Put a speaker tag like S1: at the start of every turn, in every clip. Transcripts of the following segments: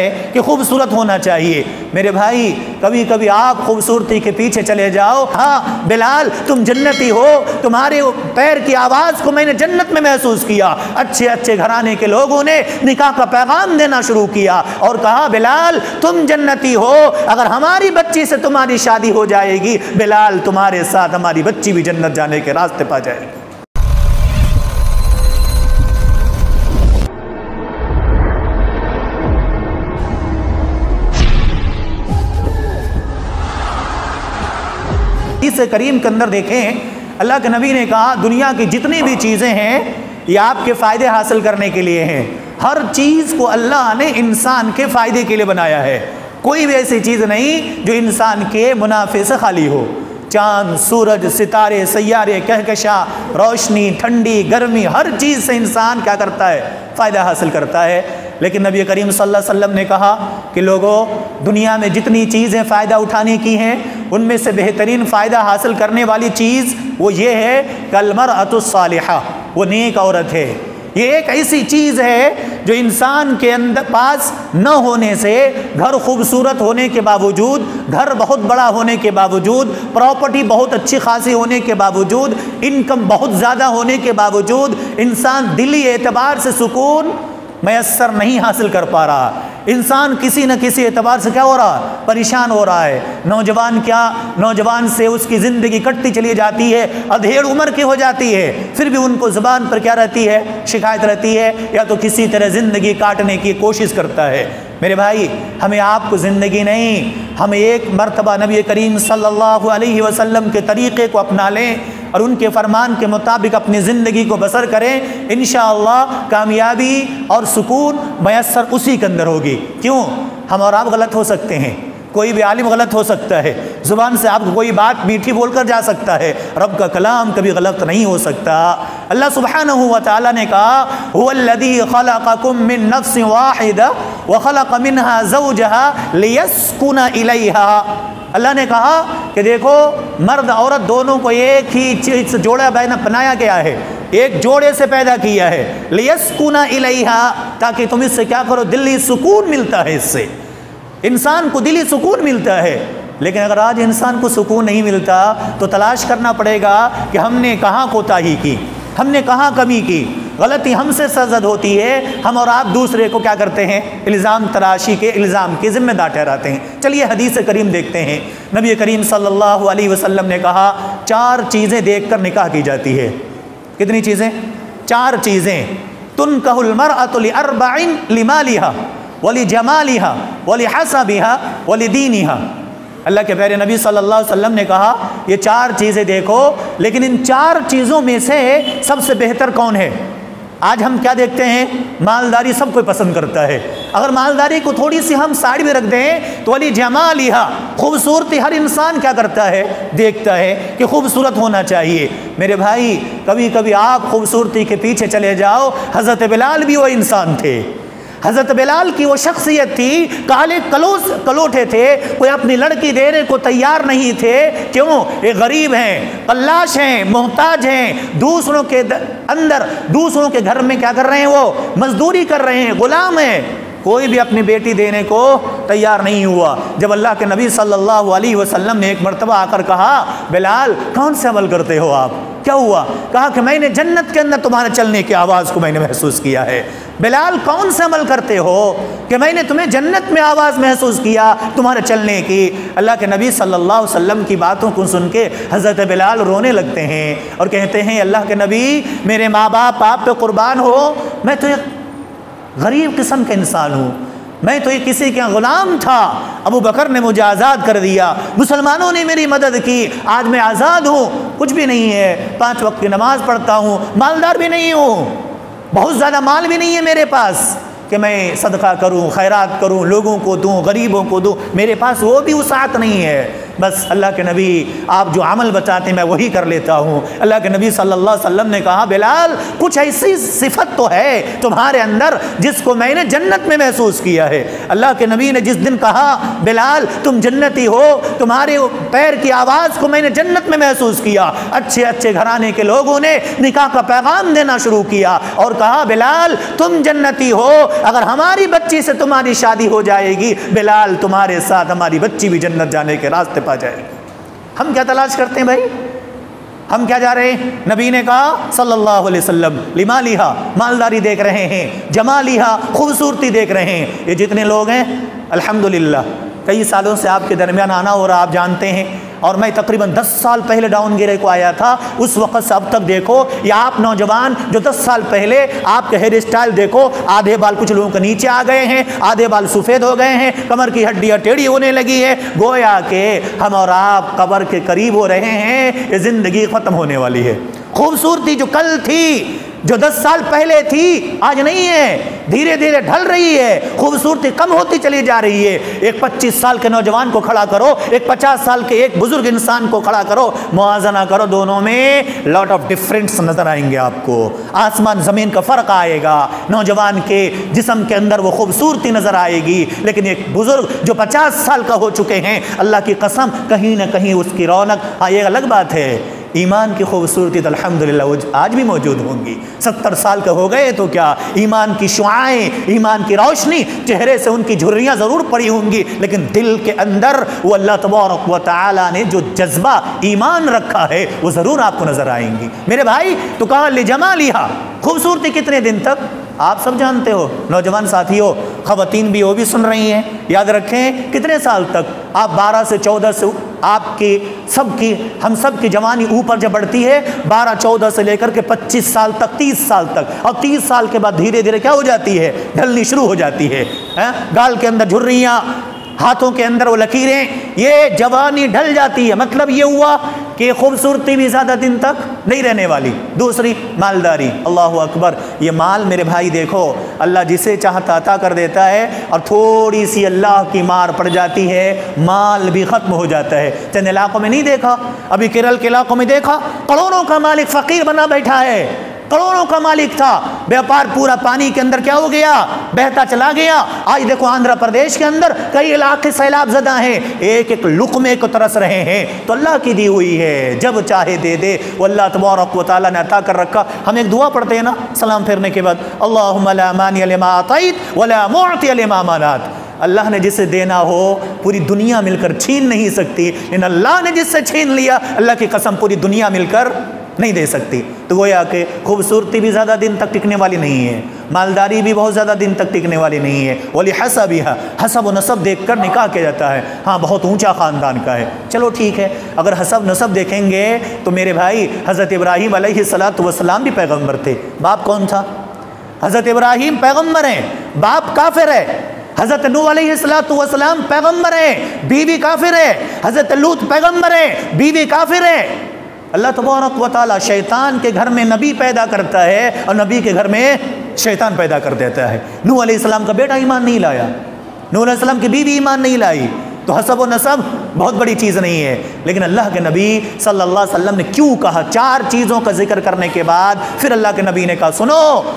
S1: है कि खूबसूरत होना चाहिए। मेरे भाई, कभी कभी आप खूबसूरती के पीछे चले जाओ। हाँ बिलाल, तुम जन्नती हो, तुम्हारे पैर की आवाज़ को मैंने जन्नत में महसूस किया। अच्छे अच्छे घराने के लोगों ने निकाह का पैगाम देना शुरू किया और कहा बिलाल तुम जन्नती हो, अगर हमारी बच्ची से तुम्हारी शादी हो जाएगी बिलाल तुम्हारे साथ हमारी बच्ची भी जन्नत जाने के रास्ते पा जाएगी। इस करीम के अंदर देखें, अल्लाह के नबी ने कहा दुनिया की जितनी भी चीज़ें हैं ये आपके फ़ायदे हासिल करने के लिए हैं। हर चीज़ को अल्लाह ने इंसान के फ़ायदे के लिए बनाया है। कोई भी ऐसी चीज़ नहीं जो इंसान के मुनाफे से खाली हो। चाँद, सूरज, सितारे, सैयारे, कहकशा, रोशनी, ठंडी, गर्मी, हर चीज़ से इंसान क्या करता है? फ़ायदा हासिल करता है। लेकिन नबी करीम सल्लल्लाहु अलैहि वसल्लम ने कहा कि लोगों, दुनिया में जितनी चीज़ें फ़ायदा उठाने की हैं उनमें से बेहतरीन फ़ायदा हासिल करने वाली चीज़ वो ये है कल मरअतुस सालिहा, वो नेक औरत है। ये एक ऐसी चीज़ है जो इंसान के अंदर पास न होने से, घर खूबसूरत होने के बावजूद, घर बहुत बड़ा होने के बावजूद, प्रॉपर्टी बहुत अच्छी खासी होने के बावजूद, इनकम बहुत ज़्यादा होने के बावजूद इंसान दिली एतबार से सुकून मैसर नहीं हासिल कर पा रहा। इंसान किसी न किसी एतबार से क्या हो रहा? परेशान हो रहा है। नौजवान से उसकी ज़िंदगी कटती चली जाती है, अधेड़ उम्र की हो जाती है, फिर भी उनको ज़ुबान पर क्या रहती है? शिकायत रहती है, या तो किसी तरह ज़िंदगी काटने की कोशिश करता है। मेरे भाई, हमें आपको ज़िंदगी नहीं, हमें एक मर्तबा नबी करीम सल्लल्लाहु अलैहि वसल्लम के तरीक़े को अपना लें और उनके फरमान के मुताबिक अपनी ज़िंदगी को बसर करें। इंशाअल्लाह कामयाबी और सुकून मैसर उसी के अंदर होगी। क्यों? हम और आप गलत हो सकते हैं, कोई भी आलिम गलत हो सकता है, ज़ुबान से आपको कोई बात मीठी बोलकर जा सकता है, रब का कलाम कभी गलत नहीं हो सकता। अल्लाह सुब्हानहू व तआला ने कहा हुवल्लज़ी खलक़कुम मिन नफ्सिन वाहिदा व खलक़ मिनहा ज़ौजहा लियस्कुना इलैहा। अल्लाह ने कहा कि देखो, मर्द औरत दोनों को एक ही चीज़ जोड़ा बनाया गया है, एक जोड़े से पैदा किया है। लियस्कुना इलैहा, ताकि तुम इससे क्या करो? दिली सुकून मिलता है, इससे इंसान को दिली सुकून मिलता है। लेकिन अगर आज इंसान को सुकून नहीं मिलता तो तलाश करना पड़ेगा कि हमने कहाँ कोताही की, हमने कहाँ कमी की। गलती हमसे सरजद होती है, हम और आप दूसरे को क्या करते हैं? इल्ज़ाम तराशी के, इल्ज़ाम के ज़िम्मेदार ठहराते हैं। चलिए हदीस करीम देखते हैं। नबी करीम सल्लल्लाहु अलैहि वसल्लम ने कहा 4 चीज़ें देखकर निकाह की जाती है। कितनी चीज़ें? 4 चीज़ें। तुनकहुल मरअतु लिअरबइन लिमालिहा वली जमालिहा वली हसबिहा वली दीनिहा। अल्लाह के प्यारे नबी सल्लल्लाहु अलैहि वसल्लम ने कहा ये 4 चीज़ें देखो, लेकिन इन 4 चीज़ों में से सबसे बेहतर कौन है? आज हम क्या देखते हैं? मालदारी सब कोई पसंद करता है। अगर मालदारी को थोड़ी सी हम साइड में रख दें तो वली जमालिहा, खूबसूरती हर इंसान क्या करता है? देखता है कि खूबसूरत होना चाहिए। मेरे भाई, कभी कभी आप खूबसूरती के पीछे चले जाओ। हज़रत बिलाल भी वो इंसान थे। हज़रत बिलाल की वो शख्सियत थी, काले कलोठे थे, कोई अपनी लड़की देने को तैयार नहीं थे। क्यों? ये गरीब हैं, कल्लाश हैं, मोहताज हैं, दूसरों के अंदर, दूसरों के घर में क्या कर रहे हैं? वो मजदूरी कर रहे हैं, गुलाम हैं। कोई भी अपनी बेटी देने को तैयार नहीं हुआ। जब अल्लाह के नबी सल्लल्लाहु अलैहि वसल्लम ने एक मरतबा आकर कहा बिलाल कौन से अमल करते हो आप? क्या हुआ? कहा कि मैंने जन्नत के अंदर तुम्हारे चलने की आवाज़ को मैंने महसूस किया है। बिलाल कौन से अमल करते हो कि मैंने तुम्हें जन्नत में आवाज़ महसूस किया तुम्हारे चलने की? अल्लाह के नबी सल्लल्लाहु अलैहि वसल्लम की बातों को सुन के हज़रत बिलाल रोने लगते हैं और कहते हैं अल्लाह के नबी, मेरे माँ बाप आप पे कुर्बान हो, मैं तो गरीब किस्म का इंसान हूँ, मैं तो ये किसी का गुलाम था। अबू बकर ने मुझे आज़ाद कर दिया, मुसलमानों ने मेरी मदद की, आज मैं आज़ाद हूँ, कुछ भी नहीं है, 5 वक्त की नमाज़ पढ़ता हूँ, मालदार भी नहीं हूँ, बहुत ज़्यादा माल भी नहीं है मेरे पास कि मैं सदका करूँ, खैरात करूँ, लोगों को दूँ, गरीबों को दूँ, मेरे पास वो भी वसाअत नहीं है। बस अल्लाह के नबी आप जो अमल बताते हैं मैं वही कर लेता हूँ। अल्लाह के नबी सल्लल्लाहु अलैहि वसल्लम ने कहा बिलाल कुछ ऐसी सिफत तो है तुम्हारे अंदर जिसको मैंने जन्नत में महसूस किया है। अल्लाह के नबी ने जिस दिन कहा बिलाल तुम जन्नती हो, तुम्हारे पैर की आवाज़ को मैंने जन्नत में महसूस किया, अच्छे अच्छे घराने के लोगों ने निकाह का पैगाम देना शुरू किया और कहा बिलाल तुम जन्नती हो, अगर हमारी बच्ची से तुम्हारी शादी हो जाएगी बिलाल तुम्हारे साथ हमारी बच्ची भी जन्नत जाने के रास्ते पा जाएगी। हम क्या तलाश करते हैं भाई, हम क्या जा रहे हैं? नबी ने कहा सल्लल्लाहु अलैहि वसल्लम लिमालिहा, मालदारी देख रहे हैं, जमालिहा खूबसूरती देख रहे हैं। ये जितने लोग हैं अल्हम्दुलिल्लाह कई सालों से आपके दरमियान आना हो रहा आप जानते हैं, और मैं तकरीबन 10 साल पहले डाउनगिरे को आया था, उस वक़्त से अब तक देखो या आप नौजवान जो 10 साल पहले आपके हेयर स्टाइल देखो, आधे बाल कुछ लोगों के नीचे आ गए हैं, आधे बाल सफ़ेद हो गए हैं, कमर की हड्डियाँ टेढ़ी होने लगी है, गोया के हम और आप कब्र के करीब हो रहे हैं, ये ज़िंदगी ख़त्म होने वाली है। खूबसूरती जो कल थी, जो 10 साल पहले थी, आज नहीं है, धीरे धीरे ढल रही है, खूबसूरती कम होती चली जा रही है। एक 25 साल के नौजवान को खड़ा करो, एक 50 साल के एक बुजुर्ग इंसान को खड़ा करो, मुआज़ना करो, दोनों में लॉट ऑफ डिफरेंस नजर आएंगे आपको, आसमान ज़मीन का फ़र्क आएगा। नौजवान के जिस्म के अंदर वो खूबसूरती नजर आएगी, लेकिन एक बुजुर्ग जो 50 साल का हो चुके हैं, अल्लाह की कसम कहीं ना कहीं उसकी रौनक, हाँ ये अलग बात है, ईमान की खूबसूरती तो अल्हम्दुलिल्लाह वो आज भी मौजूद होंगी। 70 साल के हो गए तो क्या, ईमान की शुआएं, ईमान की रोशनी, चेहरे से उनकी झुर्रियाँ ज़रूर पड़ी होंगी, लेकिन दिल के अंदर वो अल्लाह तबारक व तआला ने जो जज्बा ईमान रखा है वो ज़रूर आपको नज़र आएंगी। मेरे भाई तो कहा ले जमालिहा, खूबसूरती कितने दिन तक आप सब जानते हो, नौजवान साथियों, ख़वातीन भी वो भी सुन रही हैं, याद रखें कितने साल तक आप 12 से 14 से आपकी सबकी हम सब की जवानी ऊपर जब बढ़ती है 12-14 से लेकर के 25 साल तक, 30 साल तक, और 30 साल के बाद धीरे धीरे क्या हो जाती है, ढलनी शुरू हो जाती है, गाल के अंदर झुर्रियाँ, हाथों के अंदर वो लकीरें, ये जवानी ढल जाती है। मतलब ये हुआ कि खूबसूरती भी ज़्यादा दिन तक नहीं रहने वाली। दूसरी मालदारी, अल्लाह अकबर, ये माल मेरे भाई देखो अल्लाह जिसे चाहता अता कर देता है, और थोड़ी सी अल्लाह की मार पड़ जाती है, माल भी ख़त्म हो जाता है। चंद इलाकों में नहीं देखा, अभी केरल के इलाकों में देखा, करोड़ों का मालिक फ़कीर बना बैठा है, करोड़ों का मालिक था, व्यापार पूरा पानी के अंदर क्या हो गया, बहता चला गया। आज देखो आंध्र प्रदेश के अंदर कई इलाके सैलाब ज़दा हैं, एक एक लुक़मे को तरस रहे हैं। तो अल्लाह की दी हुई है, जब चाहे दे दे, वो अल्लाह तबारक व तआला ने अता कर रखा। हम एक दुआ पढ़ते हैं ना सलाम फेरने के बाद, अल्लाहुम्मा ला मानिअ लिमा अतैत व ला मुअतिअ लिमा मनात। अल्लाह ने जिसे देना हो पूरी दुनिया मिलकर छीन नहीं सकती, लेकिन अल्लाह ने जिससे छीन लिया, अल्लाह की कसम पूरी दुनिया मिलकर नहीं दे सकती। तो गोया कि खूबसूरती भी ज़्यादा दिन तक टिकने वाली नहीं है, मालदारी भी बहुत ज़्यादा दिन तक टिकने वाली नहीं है। वली हसबिहा, हसब व नसब देख कर निकाह किया जाता है, हाँ बहुत ऊंचा ख़ानदान का है, चलो ठीक है। अगर हसब नसब देखेंगे तो मेरे भाई हज़रत इब्राहीम अलैहिस्सलातु वस्सलाम भी पैगम्बर थे। बाप कौन था? हज़रत इब्राहीम पैगम्बर हैं, बाप काफिर है। हज़रत नूह अलैहिस्सलातु वस्सलाम पैगम्बर है, बीवी काफिर है। हज़रत लूत पैगम्बर है, बीवी काफिर है। अल्लाह तबारक व तआला शैतान के घर में नबी पैदा करता है और नबी के घर में शैतान पैदा कर देता है। नूह अलैहिस्सलाम का बेटा ईमान नहीं लाया, नूह अलैहिस्सलाम की बीवी ईमान नहीं लाई, तो हसब व नसब बहुत बड़ी चीज़ नहीं है। लेकिन अल्लाह के नबी सल्लल्लाहु अलैहि वसल्लम ने क्यों कहा, 4 चीज़ों का जिक्र करने के बाद फिर अल्लाह के नबी ने कहा सुनो,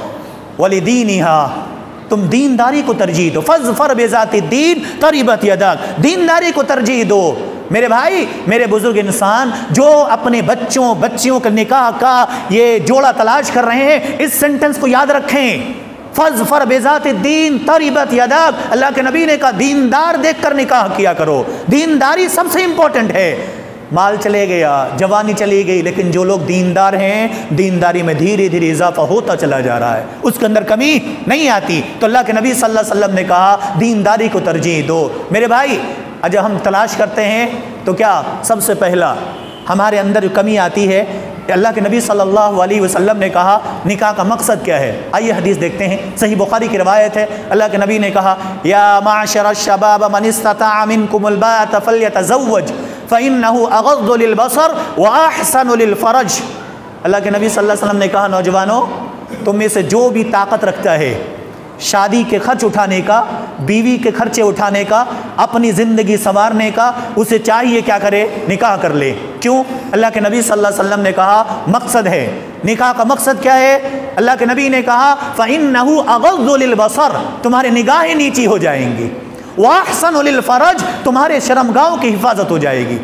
S1: वलिदीनिहा, तुम दीनदारी को तरजीह दो, फज़फर बिज़ाति दीन तरिबत यदाक, दीनदारी को तरजीह दो। मेरे भाई, मेरे बुजुर्ग इंसान जो अपने बच्चियों के निकाह का ये जोड़ा तलाश कर रहे हैं, इस सेंटेंस को याद रखें, फज़फर बिज़ाति दीन तरिबत यदाक। अल्लाह के नबी ने कहा दीनदार देखकर निकाह किया करो, दीनदारी सबसे इंपॉर्टेंट है। माल चले गया, जवानी चली गई, लेकिन जो लोग दीनदार हैं, दीनदारी में धीरे धीरे इजाफा होता चला जा रहा है, उसके अंदर कमी नहीं आती। तो अल्लाह के नबी सल्लल्लाहु अलैहि वसल्लम ने कहा दीनदारी को तरजीह दो। मेरे भाई, जब हम तलाश करते हैं तो क्या सबसे पहला हमारे अंदर जो कमी आती है, अल्लाह के नबी सल्लल्लाहु अलैहि वसल्लम ने कहा निकाह का मकसद क्या है। आइए हदीस देखते हैं, सही बुखारी की रवायत है। अल्लाह के नबी ने कहा या माशर शबाब मन इस्तताअ मिनकुमुल बाअत फल्यतज़व्वज फ़इन्नहु अग़ज़्ज़ु लिलबसर व अहसनु लिलफ़रज। अल्लाह के नबी सल्लल्लाहु अलैहि वसल्लम ने कहा नौजवानों, तुम में से जो भी ताकत रखता है, शादी के खर्च उठाने का, बीवी के खर्चे उठाने का, अपनी ज़िंदगी संवारने का, उसे चाहिए क्या करे, निकाह कर ले। क्यों? अल्लाह के नबी सल्लल्लाहु अलैहि वसल्लम ने कहा मकसद है, निकाह का मकसद क्या है? अल्लाह के नबी ने कहा फ़इन्नहु अग़ज़्ज़ु लिल-बसर, तुम्हारी निगाहें नीची हो जाएंगी, व अहसनु लिल-फ़रज, तुम्हारे शर्मगाहों की हिफाजत हो जाएगी।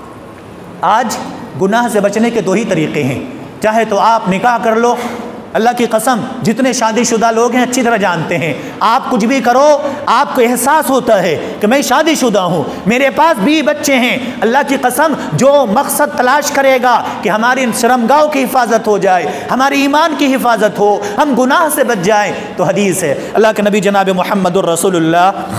S1: आज गुनाह से बचने के दो ही तरीक़े हैं, चाहे तो आप निकाह कर लो। अल्लाह की कसम, जितने शादीशुदा लोग हैं अच्छी तरह जानते हैं, आप कुछ भी करो आपको एहसास होता है कि मैं शादीशुदा हूँ, मेरे पास भी बच्चे हैं। अल्लाह की कसम, जो मकसद तलाश करेगा कि हमारी शर्मगाहों की हिफाजत हो जाए, हमारी ईमान की हिफाजत हो, हम गुनाह से बच जाएं, तो हदीस है अल्लाह के नबी जनाब मुहम्मदुर रसूलुल्लाह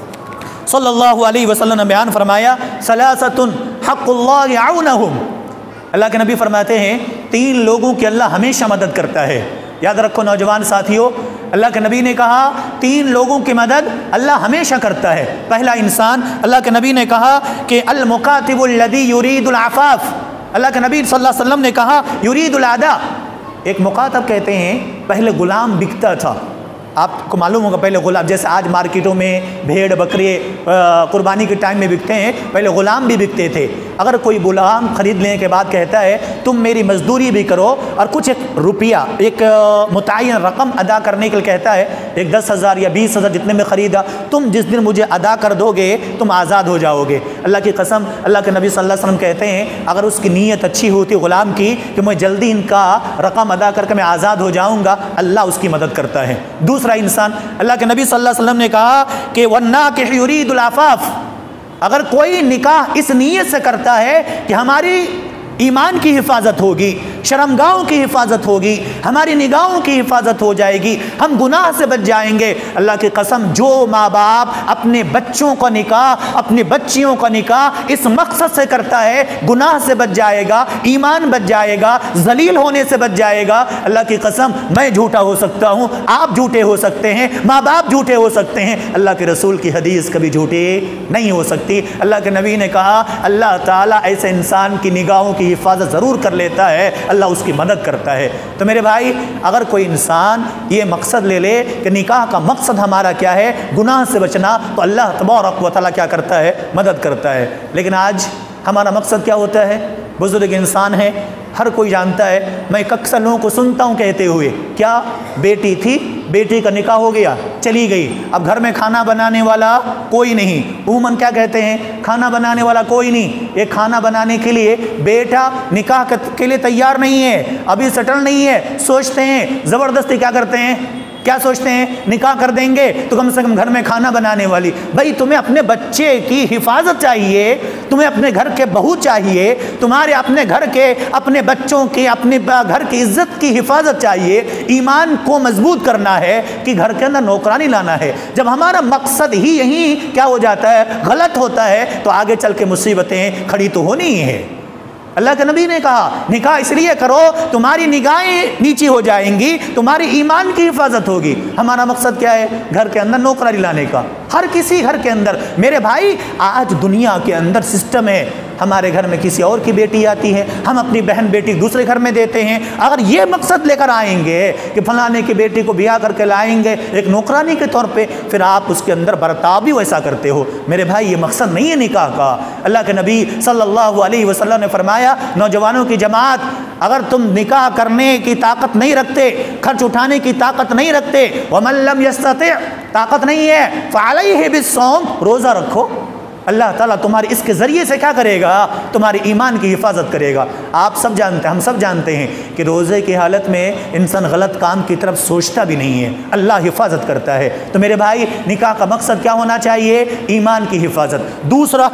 S1: सल्लल्लाहु अलैहि वसल्लम ने बयान फरमाया, सलासतुन हक़्क़ुल्लाहि औनहुम, अल्लाह के नबी फरमाते हैं 3 लोगों की अल्लाह हमेशा मदद करता है। याद रखो नौजवान साथियों, अल्लाह के नबी ने कहा 3 लोगों की मदद अल्लाह हमेशा करता है। पहला इंसान, अल्लाह के नबी ने कहा कि अल मुकातिबुल लदी युरीदुल आफाफ, अल्लाह के नबी सल्लल्लाहु अलैहि वसल्लम ने कहा युरीदुल आदा। एक मुकातब कहते हैं पहले गुलाम बिकता था, आपको मालूम होगा पहले गुलाम, जैसे आज मार्केटों में भेड़ बकरी कुर्बानी के टाइम में बिकते हैं, पहले गुलाम भी बिकते थे। अगर कोई गुलाम खरीद लेने के बाद कहता है तुम मेरी मजदूरी भी करो और कुछ एक रुपया, एक मुतय्यन रकम अदा करने के लिए कहता है, एक 10,000 या 20,000 जितने में ख़रीदा, तुम जिस दिन मुझे अदा कर दोगे तुम आज़ाद हो जाओगे। अल्लाह की कसम, अल्लाह के नबी सल्लल्लाहु अलैहि वसल्लम कहते हैं अगर उसकी नीयत अच्छी होती गुलाम की कि मैं जल्दी इनका रकम अदा करके मैं आज़ाद हो जाऊँगा, अल्लाह उसकी मदद करता है। दूसरा इंसान, अल्लाह के नबी सल्लल्लाहु अलैहि वसल्लम ने कहा कि वन्नाकिह युरीदुल आफाफ, अगर कोई निकाह इस नीयत से करता है कि हमारी ईमान की हिफाजत होगी, शर्मगाहों की हिफाजत होगी, हमारी निगाहों की हिफाजत हो जाएगी, हम गुनाह से बच जाएंगे, अल्लाह की कसम जो माँ बाप अपने बच्चों का निकाह, अपनी बच्चियों का निकाह इस मकसद से करता है गुनाह से बच जाएगा, ईमान बच जाएगा, जलील होने से बच जाएगा। अल्लाह की कसम, मैं झूठा हो सकता हूँ, आप झूठे हो सकते हैं, माँ बाप झूठे हो सकते हैं, अल्लाह के रसूल की हदीस कभी झूठे नहीं हो सकती। अल्लाह के नबी ने कहा अल्लाह ताला ऐसे इंसान की निगाहों की हिफाजत ज़रूर कर लेता है, अल्लाह उसकी मदद करता है। तो मेरे भाई, अगर कोई इंसान ये मकसद ले ले कि निकाह का मकसद हमारा क्या है, गुनाह से बचना, तो अल्लाह तबारक व तआला क्या करता है, मदद करता है। लेकिन आज हमारा मकसद क्या होता है? बुजुर्ग इंसान है, हर कोई जानता है, मैं अक्सर लोगों को सुनता हूँ कहते हुए, क्या बेटी थी, बेटी का निकाह हो गया, चली गई, अब घर में खाना बनाने वाला कोई नहीं। उमूमन क्या कहते हैं, खाना बनाने वाला कोई नहीं। ये खाना बनाने के लिए बेटा निकाह के लिए तैयार नहीं है, अभी सेटल नहीं है, सोचते हैं ज़बरदस्ती क्या करते हैं, क्या सोचते हैं, निकाह कर देंगे तो कम से कम घर में खाना बनाने वाली। भाई तुम्हें अपने बच्चे की हिफाजत चाहिए, तुम्हें अपने घर के बहू चाहिए, तुम्हारे अपने घर के, अपने बच्चों की, अपने घर की इज्जत की हिफाजत चाहिए, ईमान को मजबूत करना है कि घर के अंदर नौकरानी लाना है। जब हमारा मकसद ही यही क्या हो जाता है, गलत होता है, तो आगे चल के मुसीबतें खड़ी तो होनी ही है। अल्लाह के नबी ने कहा निकाह इसलिए करो तुम्हारी निगाहें नीची हो जाएंगी, तुम्हारी ईमान की हिफाजत होगी। हमारा मकसद क्या है, घर के अंदर नौकरानी लाने का, हर किसी घर के अंदर। मेरे भाई, आज दुनिया के अंदर सिस्टम है, हमारे घर में किसी और की बेटी आती है, हम अपनी बहन बेटी दूसरे घर में देते हैं। अगर ये मकसद लेकर आएंगे कि फलाने की बेटी को ब्याह करके लाएंगे एक नौकरानी के तौर पे, फिर आप उसके अंदर बर्ताव भी वैसा करते हो। मेरे भाई, ये मकसद नहीं है निकाह का। अल्लाह के नबी सल्लल्लाहु अलैहि वसल्लम ने फरमाया, नौजवानों की जमात, अगर तुम निकाह करने की ताकत नहीं रखते, खर्च उठाने की ताकत नहीं रखते, वमन लम यस्तति, ताकत नहीं है, फअलैहि बिस्सौम, रोज़ा रखो। अल्लाह ताला तुम्हारे इसके ज़रिए से क्या करेगा, तुम्हारे ईमान की हिफाजत करेगा। आप सब जानते हैं, हम सब जानते हैं कि रोज़े की हालत में इंसान गलत काम की तरफ सोचता भी नहीं है, अल्लाह हिफाजत करता है। तो मेरे भाई, निकाह का मकसद क्या होना चाहिए, ईमान की हिफाजत। दूसरा,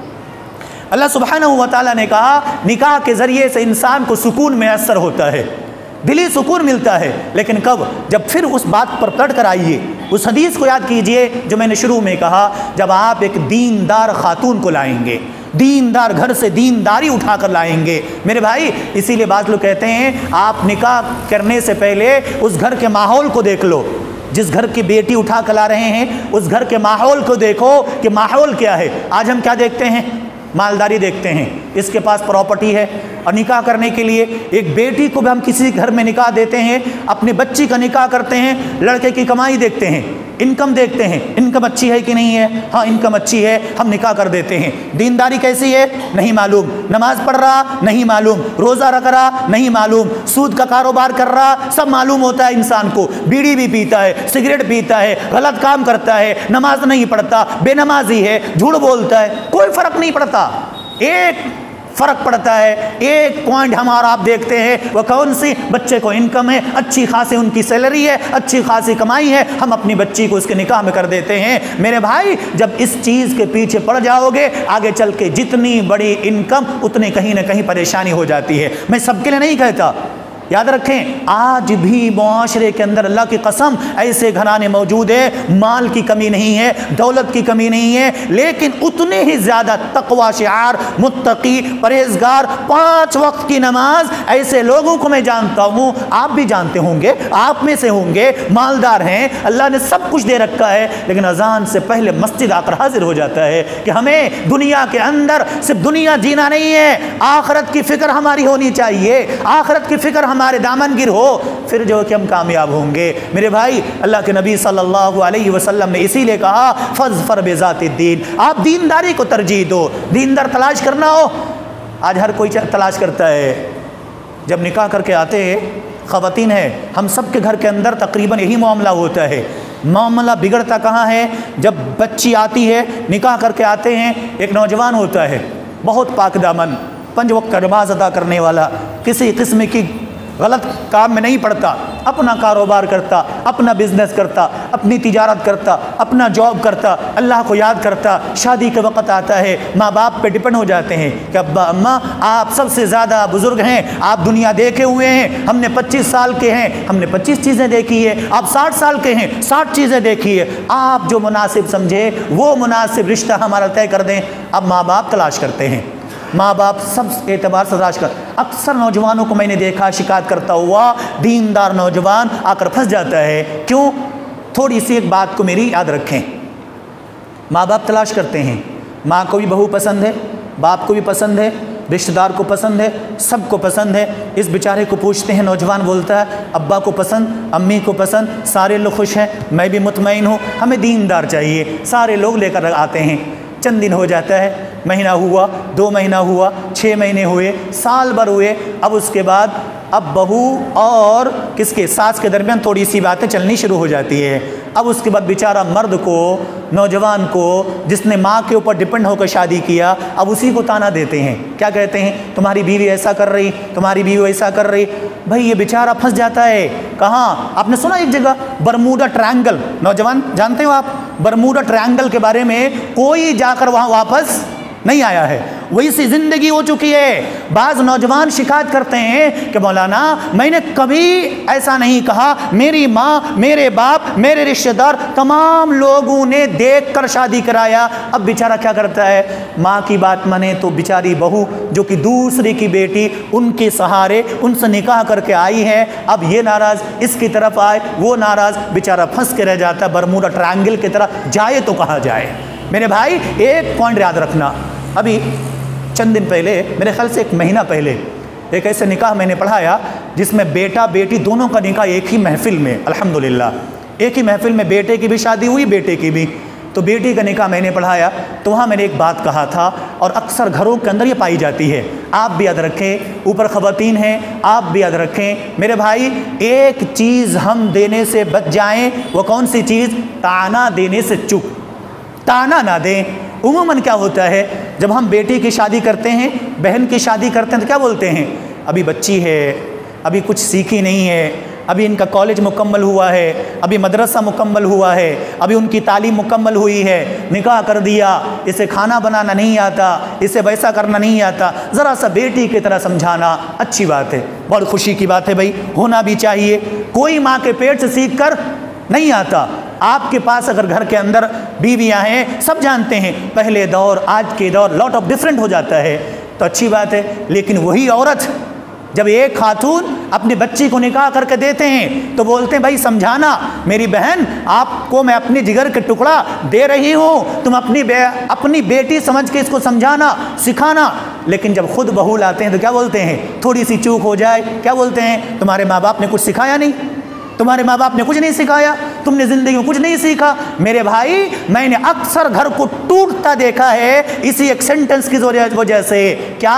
S1: अल्लाह सुब्हानहू व तआला ने कहा निकाह के ज़रिए से इंसान को सुकून मैसर होता है, दिली सुकून मिलता है। लेकिन कब, जब फिर उस बात पर पलट कर आइए, उस हदीस को याद कीजिए जो मैंने शुरू में कहा, जब आप एक दीनदार खातून को लाएंगे, दीनदार घर से दीनदारी उठाकर लाएंगे। मेरे भाई, इसीलिए बात लोग कहते हैं आप निकाह करने से पहले उस घर के माहौल को देख लो। जिस घर की बेटी उठा कर ला रहे हैं उस घर के माहौल को देखो कि माहौल क्या है। आज हम क्या देखते हैं, मालदारी देखते हैं, इसके पास प्रॉपर्टी है, और निकाह करने के लिए एक बेटी को भी हम किसी घर में निकाह देते हैं, अपनी बच्ची का निकाह करते हैं, लड़के की कमाई देखते हैं, इनकम देखते हैं, इनकम अच्छी है कि नहीं है, हाँ इनकम अच्छी है, हम निकाह कर देते हैं। दीनदारी कैसी है नहीं मालूम, नमाज पढ़ रहा नहीं मालूम, रोज़ा रख रहा नहीं मालूम, सूद का कारोबार कर रहा सब मालूम होता है इंसान को, बीड़ी भी पीता है, सिगरेट पीता है, गलत काम करता है, नमाज नहीं पढ़ता, बेनमाजी है, झूठ बोलता है, कोई फर्क नहीं पड़ता। एक फर्क पड़ता है, एक पॉइंट हमारा आप देखते हैं, वो कौन सी, बच्चे को इनकम है, अच्छी खासी उनकी सैलरी है, अच्छी खासी कमाई है, हम अपनी बच्ची को उसके निकाह में कर देते हैं। मेरे भाई जब इस चीज़ के पीछे पड़ जाओगे, आगे चल के जितनी बड़ी इनकम उतनी कहीं ना कहीं परेशानी हो जाती है। मैं सबके लिए नहीं कहता, याद रखें आज भी मुआशरे के अंदर अल्लाह की कसम ऐसे घराने मौजूद है, माल की कमी नहीं है, दौलत की कमी नहीं है, लेकिन उतने ही ज़्यादा तकवा शिआर, मुत्तकी, परहेजगार, 5 वक्त की नमाज ऐसे लोगों को मैं जानता हूँ, आप भी जानते होंगे, आप में से होंगे, मालदार हैं, अल्लाह ने सब कुछ दे रखा है, लेकिन अजान से पहले मस्जिद आकर हाजिर हो जाता है कि हमें दुनिया के अंदर सिर्फ दुनिया जीना नहीं है, आखिरत की फ़िक्र हमारी होनी चाहिए, आखिरत की फ़िक्र हमारे दामनगिर हो, फिर जो कि हम कामयाब होंगे। मेरे भाई अल्लाह के नबी सल्लल्लाहु अलैहि वसल्लम ने इसीलिए कहा फज़फर बिज़ातिद्दीन, आप दीनदारी को तरजीह दो। दीनदार तलाश करना हो, आज हर कोई तलाश करता है। जब निकाह करके आते हैं ख़वातीन है, हम सब के घर के अंदर तकरीबन यही मामला होता है। मामला बिगड़ता कहाँ है, जब बच्ची आती है, निकाह करके आते हैं, एक नौजवान होता है बहुत पाक दामन, 5 वक्त का नमाज अदा करने वाला, किसी किस्म की गलत काम में नहीं पड़ता, अपना कारोबार करता, अपना बिजनेस करता, अपनी तिजारत करता, अपना जॉब करता, अल्लाह को याद करता। शादी के वक़्त आता है, माँ बाप पे डिपेंड हो जाते हैं कि अब्बा अम्मा आप सबसे ज़्यादा बुज़ुर्ग हैं, आप दुनिया देखे हुए हैं, हमने 25 साल के हैं, हमने 25 चीज़ें देखी है, आप 60 साल के हैं, 60 चीज़ें देखी है, आप जो मुनासिब समझे वो मुनासिब रिश्ता हमारा तय कर दें। अब माँ बाप तलाश करते हैं, माँ बाप सब एतबार से तलाश कर, अक्सर नौजवानों को मैंने देखा शिकायत करता हुआ, दीनदार नौजवान आकर फंस जाता है। क्यों? थोड़ी सी एक बात को मेरी याद रखें, माँ बाप तलाश करते हैं, माँ को भी बहू पसंद है, बाप को भी पसंद है, रिश्तेदार को पसंद है, सबको पसंद है। इस बेचारे को पूछते हैं, नौजवान बोलता है अब्बा को पसंद, अम्मी को पसंद, सारे लोग खुश हैं, मैं भी मुतमईन हूँ, हमें दीनदार चाहिए। सारे लोग लेकर आते हैं, चंद दिन हो जाता है, महीना हुआ, 2 महीना हुआ, 6 महीने हुए, साल भर हुए, अब उसके बाद अब बहू और किसके सास के दरमियान थोड़ी सी बातें चलनी शुरू हो जाती है। अब उसके बाद बेचारा मर्द को, नौजवान को, जिसने माँ के ऊपर डिपेंड होकर शादी किया, अब उसी को ताना देते हैं। क्या कहते हैं? तुम्हारी बीवी ऐसा कर रही, तुम्हारी बीवी वैसा कर रही। भाई ये बेचारा फंस जाता है। कहाँ? आपने सुना एक जगह बरमूडा ट्रायंगल, नौजवान जानते हो आप बरमूडा ट्रायंगल के बारे में? कोई जाकर वहाँ वापस नहीं आया है, वही सी जिंदगी हो चुकी है। बाज़ नौजवान शिकायत करते हैं कि मौलाना मैंने कभी ऐसा नहीं कहा, मेरी माँ, मेरे बाप, मेरे रिश्तेदार, तमाम लोगों ने देखकर शादी कराया। अब बेचारा क्या करता है? माँ की बात माने तो बेचारी बहू जो कि दूसरे की बेटी, उनके सहारे उनसे निकाह करके आई है, अब ये नाराज़ इसकी तरफ आए, वो नाराज़, बेचारा फंस के रह जाता है बरमूडा ट्रायंगल की तरह। जाए तो कहाँ जाए? मेरे भाई एक पॉइंट याद रखना, अभी चंद दिन पहले, मेरे ख्याल से 1 महीना पहले, एक ऐसे निकाह मैंने पढ़ाया जिसमें बेटा बेटी दोनों का निकाह एक ही महफिल में, अल्हम्दुलिल्लाह एक ही महफिल में बेटे की भी शादी हुई, बेटे की भी। तो बेटी का निकाह मैंने पढ़ाया, तो वहाँ मैंने एक बात कहा था और अक्सर घरों के अंदर ये पाई जाती है, आप भी याद रखें, ऊपर ख़वातीन हैं आप भी याद रखें। मेरे भाई एक चीज़ हम देने से बच जाएँ, वो कौन सी चीज़? ताना देने से चुप, ताना ना दें। उम्मन क्या होता है, जब हम बेटी की शादी करते हैं, बहन की शादी करते हैं, तो क्या बोलते हैं? अभी बच्ची है, अभी कुछ सीखी नहीं है, अभी इनका कॉलेज मुकम्मल हुआ है, अभी मदरसा मुकम्मल हुआ है, अभी उनकी तालीम मुकम्मल हुई है, निकाह कर दिया, इसे खाना बनाना नहीं आता, इसे वैसा करना नहीं आता। ज़रा सा बेटी की तरह समझाना अच्छी बात है, बहुत खुशी की बात है भाई, होना भी चाहिए। कोई माँ के पेट से सीख कर नहीं आता। आपके पास अगर घर के अंदर बीवियां हैं, सब जानते हैं पहले दौर आज के दौर लॉट ऑफ डिफरेंट हो जाता है, तो अच्छी बात है। लेकिन वही औरत जब एक खातून अपनी बच्ची को निकाह करके देते हैं तो बोलते हैं भाई समझाना, मेरी बहन आपको मैं अपनी जिगर के टुकड़ा दे रही हूँ, तुम अपनी बेटी समझ के इसको समझाना सिखाना। लेकिन जब खुद बहू लाते हैं तो क्या बोलते हैं, थोड़ी सी चूक हो जाए क्या बोलते हैं, तुम्हारे माँ बाप ने कुछ सिखाया नहीं, तुम्हारे माँ बाप ने कुछ नहीं सिखाया, तुमने ज़िंदगी में कुछ नहीं सीखा। मेरे भाई मैंने अक्सर घर को टूटता देखा है इसी एक सेंटेंस की वजह से। क्या?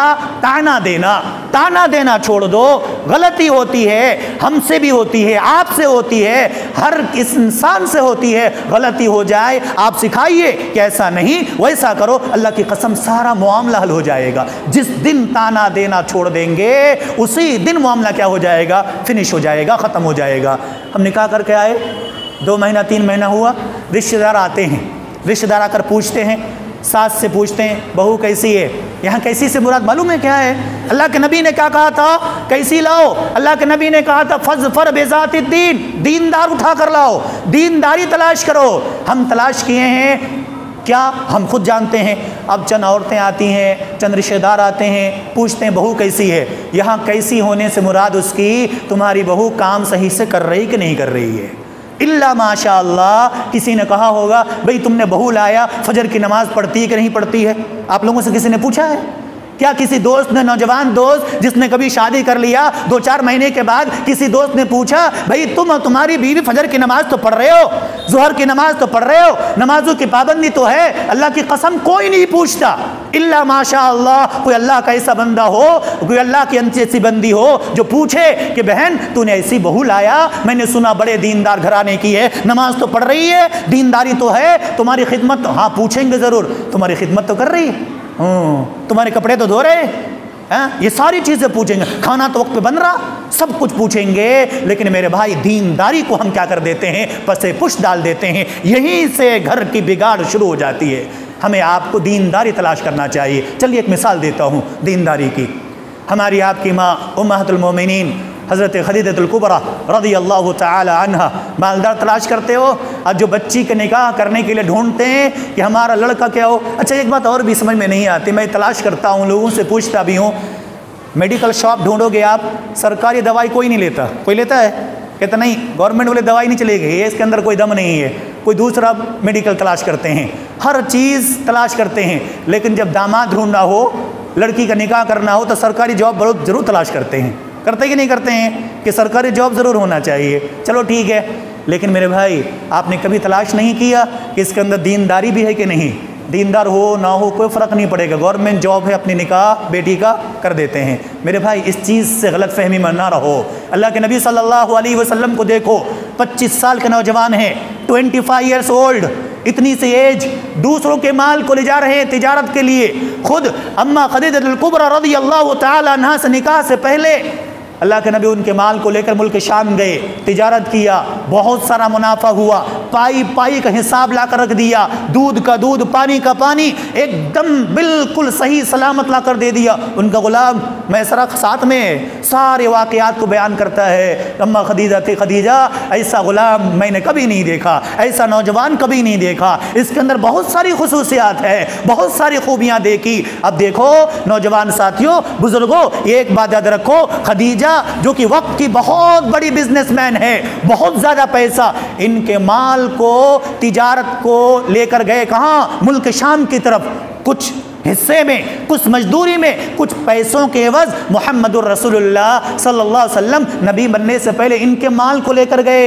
S1: ताना देना छोड़ दो। गलती होती है, हमसे भी होती है, आपसे होती है, हर इंसान से होती है। गलती हो जाए आप सिखाइए कि ऐसा नहीं वैसा करो, अल्लाह की कसम सारा मामला हल हो जाएगा। जिस दिन ताना देना छोड़ देंगे उसी दिन मामला क्या हो जाएगा, फिनिश हो जाएगा, ख़त्म हो जाएगा। हम निकाह करके आए, 2 महीना 3 महीना हुआ, रिश्तेदार आते हैं, रिश्तेदार आकर पूछते हैं, सास से पूछते हैं बहू कैसी है। यहाँ कैसी से मुराद मालूम है क्या है? अल्लाह के नबी ने क्या कहा था, कैसी लाओ? अल्लाह के नबी ने कहा था फज़फर बेज़ाति दीन, दीनदार उठा कर लाओ, दीनदारी तलाश करो। हम तलाश किए हैं क्या, हम खुद जानते हैं। अब चंद औरतें आती हैं, चंद रिश्तेदार आते हैं, पूछते हैं बहू कैसी है। यहाँ कैसी होने से मुराद उसकी तुम्हारी बहू काम सही से कर रही कि नहीं कर रही है। इल्ला माशाअल्लाह किसी ने कहा होगा भाई तुमने बहू लाया, फजर की नमाज पढ़ती है कि नहीं पढ़ती है? आप लोगों से किसी ने पूछा है क्या? किसी दोस्त ने, नौजवान दोस्त जिसने कभी शादी कर लिया, 2-4 महीने के बाद किसी दोस्त ने पूछा भाई तुम और तुम्हारी बीवी फजर की नमाज तो पढ़ रहे हो, ज़ोहर की नमाज तो पढ़ रहे हो, नमाजों की पाबंदी तो है? अल्लाह की कसम कोई नहीं पूछता। इल्ला माशाअल्लाह कोई अल्लाह का ऐसा बंदा हो, कोई अल्लाह की ऐसी बंदी हो जो पूछे कि बहन तूने ऐसी बहू लाया, मैंने सुना बड़े दीनदार घराने की है, नमाज तो पढ़ रही है, दीनदारी तो है, तुम्हारी खिदमत, हाँ पूछेंगे ज़रूर, तुम्हारी खिदमत तो कर रही है, तुम्हारे कपड़े तो धो रहे हैं, ये सारी चीज़ें पूछेंगे, खाना तो वक्त पे बन रहा, सब कुछ पूछेंगे। लेकिन मेरे भाई दीनदारी को हम क्या कर देते हैं, पसे पुश डाल देते हैं। यहीं से घर की बिगाड़ शुरू हो जाती है। हमें आपको दीनदारी तलाश करना चाहिए। चलिए एक मिसाल देता हूँ दीनदारी की। हमारी आपकी माँ उम्महातुल मोमिनीन हज़रत खदीजतुल कुबरा रज़ियल्लाहु तआला अन्हा मालदार तलाश करते हो, और जो बच्ची के निकाह करने के लिए ढूंढते हैं कि हमारा लड़का क्या हो। अच्छा एक बात और भी समझ में नहीं आती, मैं तलाश करता हूँ, लोगों से पूछता भी हूँ, मेडिकल शॉप ढूंढोगे आप, सरकारी दवाई कोई नहीं लेता, कोई लेता है? कहता नहीं, गवर्नमेंट वाले दवाई नहीं चलेगी, ये इसके अंदर कोई दम नहीं है, कोई दूसरा मेडिकल तलाश करते हैं, हर चीज़ तलाश करते हैं। लेकिन जब दामाद ढूंढना हो, लड़की का निकाह करना हो तो सरकारी जॉब बहुत ज़रूर तलाश करते हैं। करते कि नहीं करते हैं कि सरकारी जॉब ज़रूर होना चाहिए? चलो ठीक है, लेकिन मेरे भाई आपने कभी तलाश नहीं किया कि इसके अंदर दीनदारी भी है कि नहीं? दीनदार हो ना हो कोई फ़र्क नहीं पड़ेगा, गवर्नमेंट जॉब है, अपनी निकाह बेटी का कर देते हैं। मेरे भाई इस चीज़ से गलत फहमी में ना रहो। अल्लाह के नबी सल्लल्लाहु अलैहि वसल्लम को देखो, 25 साल के नौजवान हैं, 25 ईयर्स ओल्ड, इतनी सी एज, दूसरों के माल को ले जा रहे हैं तिजारत के लिए। खुद अम्मा खदीजतुल कुबरा रज़ियल्लाहु तआला अन्हा से निकाह से पहले अल्लाह के नबी उनके माल को लेकर मुल्क शाम गए, तिजारत किया, बहुत सारा मुनाफा हुआ, पाई पाई का हिसाब ला कर रख दिया, दूध का दूध, पानी का पानी, एकदम बिल्कुल सही सलामत ला कर दे दिया। उनका गुलाम मैसरा साथ में सारे वाक़यात को बयान करता है, अम्मा खदीजा थे, खदीजा ऐसा गुलाम मैंने कभी नहीं देखा, ऐसा नौजवान कभी नहीं देखा, इसके अंदर बहुत सारी खुसूसियात है, बहुत सारी खूबियाँ देखी। अब देखो नौजवान साथियों, बुजुर्गों, एक बात याद रखो, खदीजा जो कि वक्त की बहुत बड़ी बिजनेसमैन है, बहुत ज़्यादा पैसा, इनके माल को, तिजारत को लेकर गए कहाँ? मुल्क शाम की तरफ। कुछ हिस्से में, कुछ मजदूरी में, कुछ पैसों के एवज मुहम्मदुर रसूलुल्लाह सल्लल्लाहु अलैहि वसल्लम नबी बनने से पहले इनके माल को लेकर गए।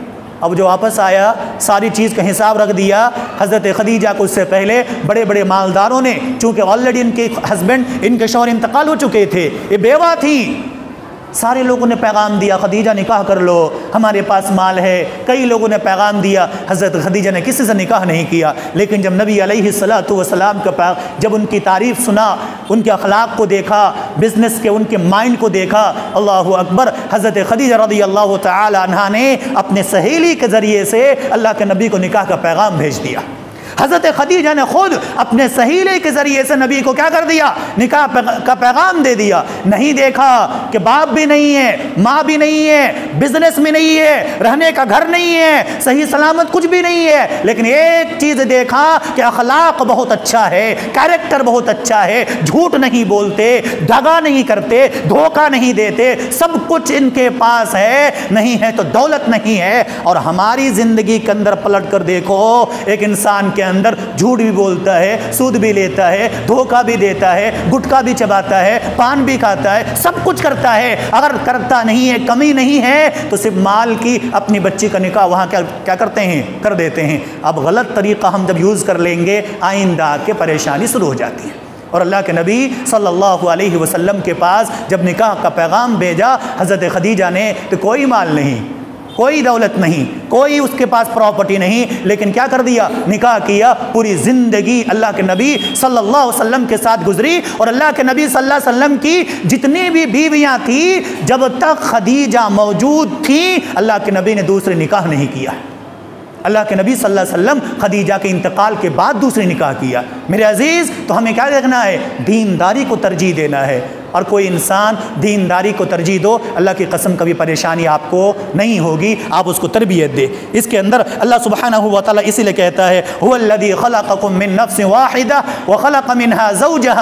S1: अब जो वापस आया, सारी चीज़ का हिसाब रख दिया। हज़रत खदीजा को उससे पहले बड़े बड़े मालदारों ने, चूँकि ऑलरेडी इनके हस्बैंड, इनके शौहर इंतकाल हो चुके थे, ये बेवा थी, सारे लोगों ने पैगाम दिया खदीजा निकाह कर लो, हमारे पास माल है। कई लोगों ने पैगाम दिया, हज़रत खदीजा ने किसी से निकाह नहीं किया। लेकिन जब नबी अलैहिस्सलातु वस्सलाम का जब उनकी तारीफ़ सुना, उनके अखलाक को देखा, बिज़नेस के उनके माइंड को देखा, अल्लाहु अकबर, हज़रत खदीजा रज़ियल्लाहु तआला अन्हा ने अपने सहेली के ज़रिए से अल्लाह के नबी को निकाह का पैगाम भेज दिया। हज़रत खदीजा ने खुद अपने सहीले के ज़रिए से नबी को क्या कर दिया, निकाह का पैगाम दे दिया। नहीं देखा कि बाप भी नहीं है, माँ भी नहीं है, बिजनेस में नहीं है, रहने का घर नहीं है, सही सलामत कुछ भी नहीं है, लेकिन एक चीज़ देखा कि अखलाक बहुत अच्छा है, कैरेक्टर बहुत अच्छा है, झूठ नहीं बोलते, दगा नहीं करते, धोखा नहीं देते, सब कुछ इनके पास है, नहीं है तो दौलत नहीं है। और हमारी ज़िंदगी के अंदर पलट कर देखो, एक इंसान के अंदर झूठ भी बोलता है, सूद भी लेता है, धोखा भी देता है, गुटखा भी चबाता है, पान भी खाता है, सब कुछ करता है। अगर करता नहीं है, कमी नहीं है, तो सिर्फ माल की अपनी बच्ची का निकाह वहाँ क्या करते हैं, कर देते हैं। अब गलत तरीक़ा हम जब यूज़ कर लेंगे, आइंदा के परेशानी शुरू हो जाती है। और अल्लाह के नबी सल्लल्लाहु अलैहि वसल्लम के पास जब निकाह का पैगाम भेजा हज़रत खदीजा ने, तो कोई माल नहीं, कोई दौलत नहीं, कोई उसके पास प्रॉपर्टी नहीं, लेकिन क्या कर दिया, निकाह किया। पूरी ज़िंदगी अल्लाह के नबी सल्लल्लाहु अलैहि वसल्लम के साथ गुजरी। और अल्लाह के नबी सल्लल्लाहु अलैहि वसल्लम की जितनी भी बीवियाँ थी, जब तक खदीजा मौजूद थी, अल्लाह के नबी ने दूसरे निकाह नहीं किया। अल्लाह के नबी सल्लल्लाहु अलैहि वसल्लम खदीजा के इंतकाल के बाद दूसरी निकाह किया। मेरे अजीज़, तो हमें क्या देखना है, दीनदारी को तरजीह देना है। और कोई इंसान दीनदारी को तरजीह दो, अल्लाह की कसम कभी परेशानी आपको नहीं होगी, आप उसको तरबियत दे। इसके अंदर अल्लाह सुब्हानहू व तआला इसीलिए कहता है, हुवल्लज़ी खलक़कुम मिन नफ्सिन वाहिदा व खलक़ मिनहा ज़ौजहा।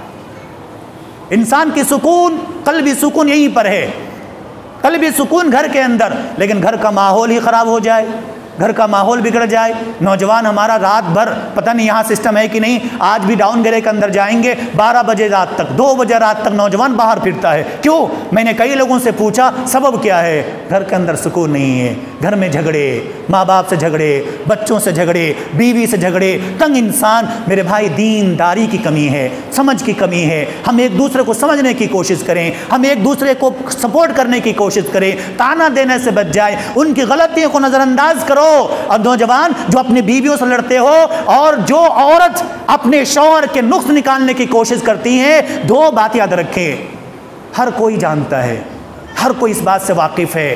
S1: इंसान की सुकून, कल्बी सुकून यहीं पर है, कल्बी सुकून घर के अंदर। लेकिन घर का माहौल ही ख़राब हो जाए, घर का माहौल बिगड़ जाए, नौजवान हमारा रात भर, पता नहीं यहाँ सिस्टम है कि नहीं, आज भी डाउन ग्रे के अंदर जाएंगे 12 बजे रात तक, 2 बजे रात तक नौजवान बाहर फिरता है। क्यों? मैंने कई लोगों से पूछा, सबब क्या है? घर के अंदर सुकून नहीं है, घर में झगड़े, माँ बाप से झगड़े, बच्चों से झगड़े, बीवी से झगड़े, तंग इंसान। मेरे भाई, दीनदारी की कमी है, समझ की कमी है। हम एक दूसरे को समझने की कोशिश करें, हम एक दूसरे को सपोर्ट करने की कोशिश करें, ताना देने से बच जाए, उनकी गलतियों को नज़रअंदाज करो। और नौजवान जो अपनी बीवियों से लड़ते हो, और जो औरत अपने शौहर के नुक्स निकालने की कोशिश करती हैं, 2 बात याद रखें, हर कोई जानता है, हर कोई इस बात से वाकिफ़ है,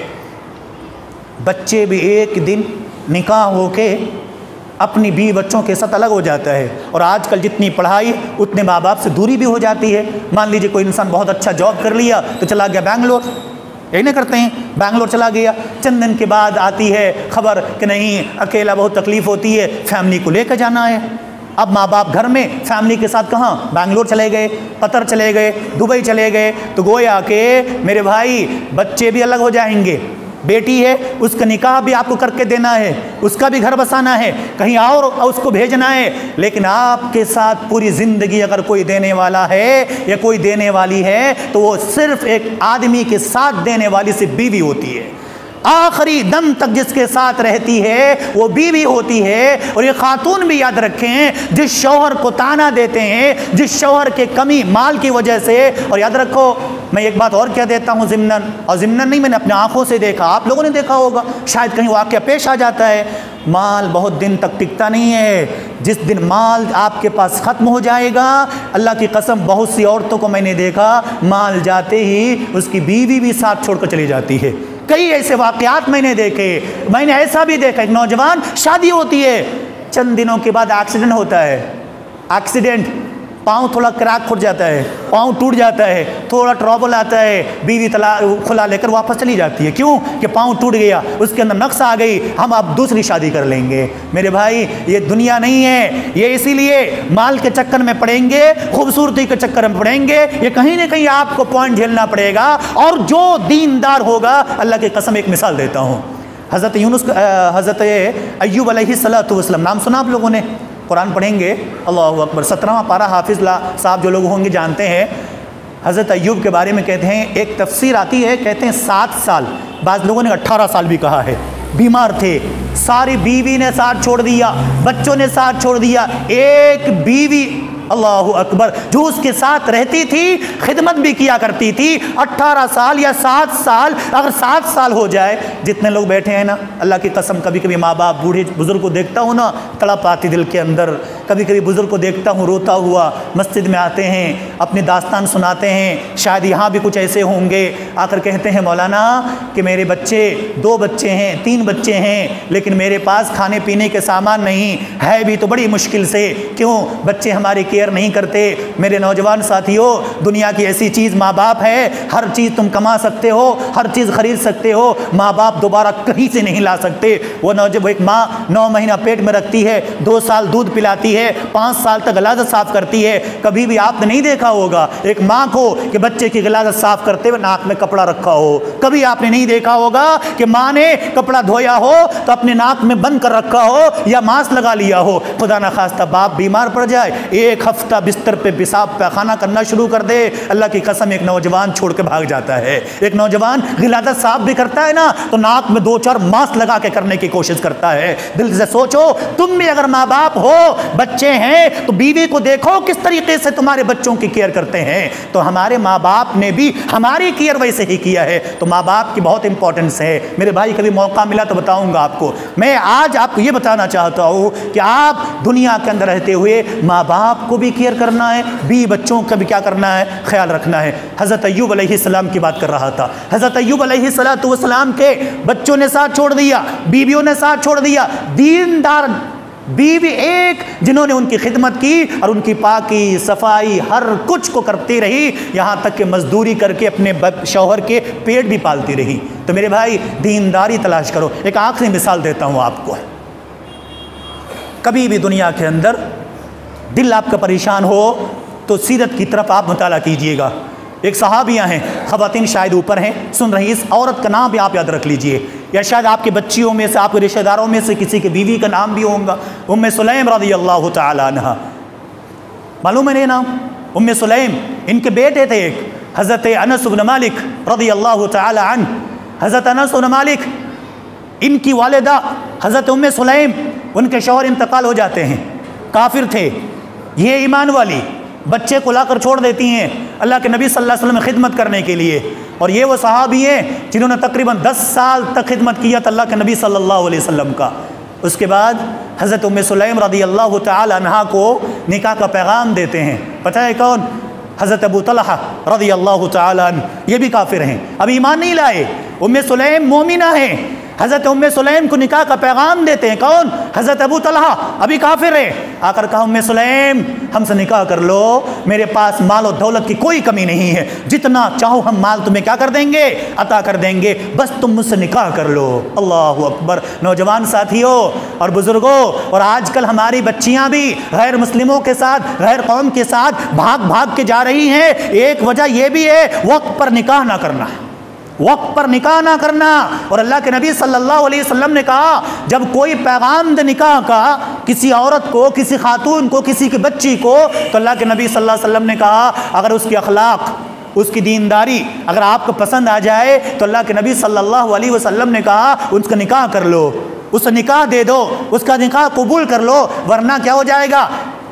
S1: बच्चे भी एक दिन निकाह होके अपनी बीवी बच्चों के साथ अलग हो जाता है। और आजकल जितनी पढ़ाई, उतने माँ बाप से दूरी भी हो जाती है। मान लीजिए कोई इंसान बहुत अच्छा जॉब कर लिया तो चला गया बैंगलोर, यही नहीं करते हैं, बैंगलोर चला गया, चंद दिन के बाद आती है खबर कि नहीं, अकेला बहुत तकलीफ़ होती है, फैमिली को लेकर जाना है। अब माँ बाप घर में, फैमिली के साथ कहाँ, बैंगलोर चले गए, कतर चले गए, दुबई चले गए, तो गोया के मेरे भाई बच्चे भी अलग हो जाएंगे। बेटी है, उसका निकाह भी आपको करके देना है, उसका भी घर बसाना है, कहीं और उसको भेजना है। लेकिन आपके साथ पूरी ज़िंदगी अगर कोई देने वाला है या कोई देने वाली है, तो वो सिर्फ एक आदमी के साथ देने वाली सिर्फ बीवी होती है। आखिरी दम तक जिसके साथ रहती है वो बीवी होती है। और ये खातून भी याद रखें, जिस शौहर को ताना देते हैं, जिस शौहर के कमी माल की वजह से, और याद रखो, मैं एक बात और कह देता हूँ ज़िम्नन, और ज़िम्नन नहीं, मैंने अपने आँखों से देखा, आप लोगों ने देखा होगा, शायद कहीं वाक़या पेश आ जाता है, माल बहुत दिन तक टिकता नहीं है। जिस दिन माल आपके पास ख़त्म हो जाएगा, अल्लाह की कसम, बहुत सी औरतों को मैंने देखा, माल जाते ही उसकी बीवी भी साथ छोड़कर चली जाती है। कई ऐसे वाक़यात मैंने देखे। मैंने ऐसा भी देखा, एक नौजवान, शादी होती है, चंद दिनों के बाद एक्सीडेंट होता है, एक्सीडेंट, पाँव थोड़ा क्रैक खुल जाता है, पाँव टूट जाता है, थोड़ा ट्रबल आता है, बीवी खुला लेकर वापस चली जाती है। क्यों? कि पाँव टूट गया, उसके अंदर नक्स आ गई, हम अब दूसरी शादी कर लेंगे। मेरे भाई, ये दुनिया नहीं है, ये इसीलिए माल के चक्कर में पड़ेंगे, खूबसूरती के चक्कर में पड़ेंगे, ये कहीं ना कहीं आपको पॉइंट झेलना पड़ेगा। और जो दीनदार होगा, अल्लाह की कसम एक मिसाल देता हूँ, हज़रत अय्यूब अलैहिस्सलातु वस्सलाम, नाम सुना आप लोगों ने? कुरान पढ़ेंगे, अल्लाहु अकबर, 17वां पारा हाफिज़ साहब जो लोग होंगे जानते हैं। हज़रत अय्यूब के बारे में कहते हैं, एक तफसीर आती है, कहते हैं 7 साल, बाज़ लोगों ने 18 साल भी कहा है, बीमार थे, सारी बीवी ने साथ छोड़ दिया, बच्चों ने साथ छोड़ दिया, एक बीवी अल्लाहु अकबर, जो उसके साथ रहती थी, खिदमत भी किया करती थी। 18 साल या 7 साल, अगर 7 साल हो जाए, जितने लोग बैठे हैं ना, अल्लाह की कसम, कभी कभी माँ बाप बूढ़े बुजुर्ग को देखता हूँ ना, तड़प आती दिल के अंदर। कभी कभी बुजुर्ग को देखता हूँ रोता हुआ, मस्जिद में आते हैं, अपनी दास्तान सुनाते हैं, शायद यहाँ भी कुछ ऐसे होंगे, आकर कहते हैं मौलाना कि मेरे बच्चे 2 बच्चे हैं, 3 बच्चे हैं, लेकिन मेरे पास खाने पीने के सामान नहीं है, भी तो बड़ी मुश्किल से। क्यों? बच्चे हमारी केयर नहीं करते। मेरे नौजवान साथियों, दुनिया की ऐसी चीज़ माँ बाप है, हर चीज़ तुम कमा सकते हो, हर चीज़ खरीद सकते हो, माँ बाप दोबारा कहीं से नहीं ला सकते। वो जब एक माँ 9 महीना पेट में रखती है, 2 साल दूध पिलाती है, 5 साल तक गलाजत साफ करती है। कभी भी आपने नहीं देखा होगा एक माँ को कि बच्चे की गलाजत साफ करते हुए नाक में कपड़ा रखा हो। कभी आपने नहीं देखा होगा कि माँ ने कपड़ा धोया हो तो अपने नाक में बंद कर रखा हो या मास्क लगा लिया हो। खुदा ना खास्ता बाप बीमार पड़ जाए, 1 हफ्ता बिस्तर पे पेशाब पैखाना करना शुरू कर दे, अल्लाह की कसम एक नौजवान छोड़ के भाग जाता है। एक नौजवान गिलादत साफ भी करता है ना, तो नाक में 2-4 मास्क लगा के करने की कोशिश करता है। दिल से सोचो, तुम भी अगर माँ बाप हो, बच्चे हैं, तो बीवी को देखो किस तरीके से तुम्हारे बच्चों की केयर करते हैं। तो हमारे माँ बाप ने भी हमारी केयर वैसे ही किया है। तो माँ बाप की बहुत इंपॉर्टेंस है मेरे भाई। कभी मौका मिला तो बताऊंगा आपको। मैं आज आपको ये बताना चाहता हूँ कि आप दुनिया के अंदर रहते हुए माँ बाप को भी केयर करना है, बीवी बच्चों का भी क्या करना है, ख्याल रखना है। हज़रत अय्यूब अलैहिस्सलाम की बात कर रहा था। हज़रत अय्यूब अलैहिस्सलाम के बच्चों ने साथ छोड़ दिया, बीवियों ने साथ छोड़ दिया, दीनदार बीवी एक जिन्होंने उनकी खिदमत की और उनकी पाकी सफाई हर कुछ को करती रही, यहाँ तक कि मजदूरी करके अपने शौहर के पेट भी पालती रही। तो मेरे भाई, दीनदारी तलाश करो। एक आखिरी मिसाल देता हूँ आपको। कभी भी दुनिया के अंदर दिल आपका परेशान हो तो सीरत की तरफ आप मुताला कीजिएगा। एक सहाबियाँ हैं, ख़वातीन शायद ऊपर हैं, सुन रही, इस औरत का नाम भी आप याद रख लीजिए, या शायद आपके बच्चियों में से, आपके रिश्तेदारों में से किसी की बीवी का नाम भी होगा। उम्मे सुलैम रज़ियल्लाहु तआला अन्हा, मालूम है नहीं नाम? उम्मे सुलैम, इनके बेटे थे एक, हज़रत अनस इब्न मालिक रज़ियल्लाहु तआला अन्हु। हज़रत अनस इब्न मालिक, इनकी वालिदा हज़रत उम्मे सुलैम, उनके शौहर इंतकाल हो जाते हैं, काफिर थे, ये ईमान वाली, बच्चे को लाकर छोड़ देती हैं अल्लाह के नबी सल्लल्लाहु अलैहि वसल्लम खिदमत करने के लिए। और ये वो सहाबी हैं जिन्होंने तकरीबन 10 साल तक खिदमत किया था अल्लाह के नबी सल्लल्लाहु अलैहि वसल्लम का। उसके बाद हज़रत उम्मे सुलैम रज़ियल्लाहु तआला अन्हा को निकाह का पैगाम देते हैं। पता है कौन? हज़रत अबू तलहा रज़ियल्लाहु तआला अन्हु, ये भी काफिर हैं, अभी ईमान नहीं लाए। उम्मे सुलैम मोमिना हैं, हज़रत उम्मे सुलैम को निकाह का पैगाम देते हैं। कौन? हज़रत अबू तलहा, अभी काफिर है। आकर कहा, उम्मे सुलैम हमसे निकाह कर लो, मेरे पास माल और दौलत की कोई कमी नहीं है, जितना चाहो हम माल तुम्हें क्या कर देंगे, अता कर देंगे, बस तुम मुझसे निकाह कर लो। अल्लाहु अकबर। नौजवान साथियों और बुजुर्गों, और आजकल हमारी बच्चियां भी गैर मुस्लिमों के साथ, गैर कौम के साथ भाग भाग के जा रही हैं। एक वजह यह भी है वक्त पर निकाह ना करना, वक्त पर निकाह ना करना। और अल्लाह के नबी सल्लल्लाहु अलैहि वसल्लम ने कहा, जब कोई पैगाम दे निकाह का किसी औरत को, किसी खातून को, किसी की बच्ची को, तो अल्लाह के नबी सल्लल्लाहु अलैहि वसल्लम ने कहा, अगर उसकी अखलाक, उसकी दीनदारी अगर आपको पसंद आ जाए तो अल्लाह के नबी सल्लल्लाहु अलैहि वसल्लम ने कहा, उसका निकाह कर लो, उससे निकाह दे दो, उसका निकाह कबूल कर लो, वरना क्या हो जाएगा,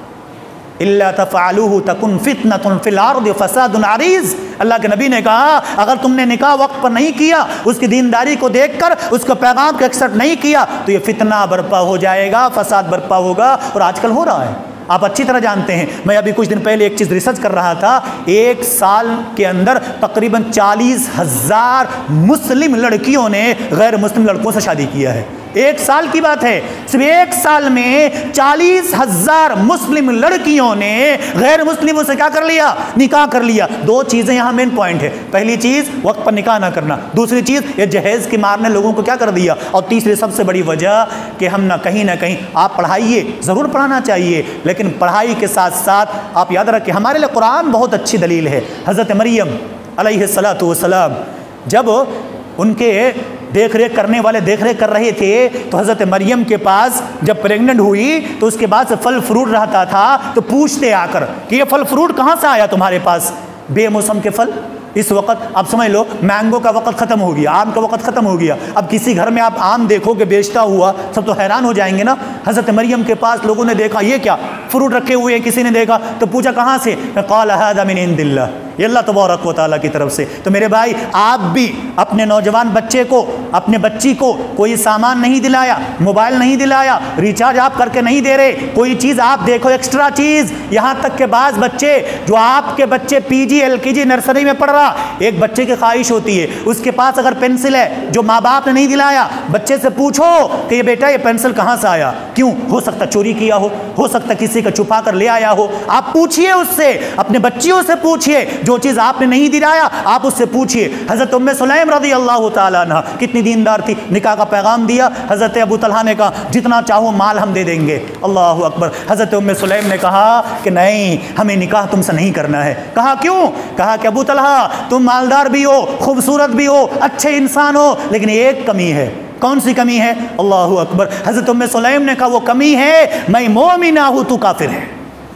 S1: इल्ला तफ़अलूहु तकुन फितनतुन फिल अर्दि फसादुन अरीज़। अल्लाह के नबी ने कहा, अगर तुमने निकाह वक्त पर नहीं किया, उसकी दीनदारी को देखकर उसका पैगाम को एक्सेप्ट नहीं किया, तो ये फितना बर्पा हो जाएगा, फसाद बर्पा होगा। और आजकल हो रहा है, आप अच्छी तरह जानते हैं। मैं अभी कुछ दिन पहले एक चीज़ रिसर्च कर रहा था, 1 साल के अंदर तकरीबन 40,000 मुस्लिम लड़कियों ने गैर मुस्लिम लड़कों से शादी किया है। 1 साल की बात है, सिर्फ 1 साल में 40,000 मुस्लिम लड़कियों ने गैर मुस्लिमों से क्या कर लिया, निकाह कर लिया। 2 चीज़ें यहाँ मेन पॉइंट है। पहली चीज़ वक्त पर निकाह ना करना, दूसरी चीज़ ये जहेज़ के मारने लोगों को क्या कर दिया, और तीसरी सबसे बड़ी वजह कि हम ना कहीं आप पढ़ाइए, ज़रूर पढ़ाना चाहिए, लेकिन पढ़ाई के साथ साथ आप याद रखें, हमारे लिए कुरान बहुत अच्छी दलील है। हज़रत मरियम अलैहिस्सलातु वस्सलाम, जब उनके देख रेख करने वाले देख रेख कर रहे थे, तो हज़रत मरियम के पास जब प्रेग्नेंट हुई तो उसके बाद से फल फ्रूट रहता था, तो पूछते आकर कि ये फल फ्रूट कहाँ से आया तुम्हारे पास, बेमौसम के फल। इस वक्त आप समझ लो मैंगो का वक्त ख़त्म हो गया, आम का वक्त ख़त्म हो गया। अब किसी घर में आप आम देखोगे बेचता हुआ, सब तो हैरान हो जाएंगे ना। हज़रत मरियम के पास लोगों ने देखा, ये क्या फ्रूट रखे हुए किसी ने देखा तो पूछा कहाँ से, क़ाल हाज़ा मिन इंदिल्लाह, ये अल्लाह तबारक व तआला की तरफ से। तो मेरे भाई आप भी अपने नौजवान बच्चे को, अपने बच्ची को कोई सामान नहीं दिलाया, मोबाइल नहीं दिलाया, रिचार्ज आप करके नहीं दे रहे, कोई चीज़ आप देखो एक्स्ट्रा चीज़, यहाँ तक के बाज़ बच्चे जो आपके बच्चे PG LKG नर्सरी में पढ़ रहा, एक बच्चे की ख्वाहिश होती है उसके पास अगर पेंसिल है जो माँ बाप ने नहीं दिलाया, बच्चे से पूछो कि ये बेटा ये पेंसिल कहाँ से आया, क्यों, हो सकता चोरी किया हो सकता किसी का छुपा कर ले आया हो, आप पूछिए उससे, अपने बच्चियों से पूछिए, जो चीज़ आपने नहीं दिलाया आप उससे पूछिए। हज़रत उम्मे सुलैम रज़ी अल्लाह ताला अन्हा कितनी दीनदार थी, निकाह का पैगाम दिया, हज़रत अबू तलहा ने कहा जितना चाहो माल हम दे देंगे, अल्लाह अकबर। हज़रत उम्मे सुलैम ने कहा कि नहीं, हमें निकाह तुमसे नहीं करना है। कहा क्यों? कहा कि अबू तलहा तुम मालदार भी हो, खूबसूरत भी हो, अच्छे इंसान हो, लेकिन एक कमी है। कौन सी कमी है? अल्लाह अकबर। हज़रत उम्मे सुलैम ने कहा वो कमी है मैं मोमिना हूँ, तू काफिर है।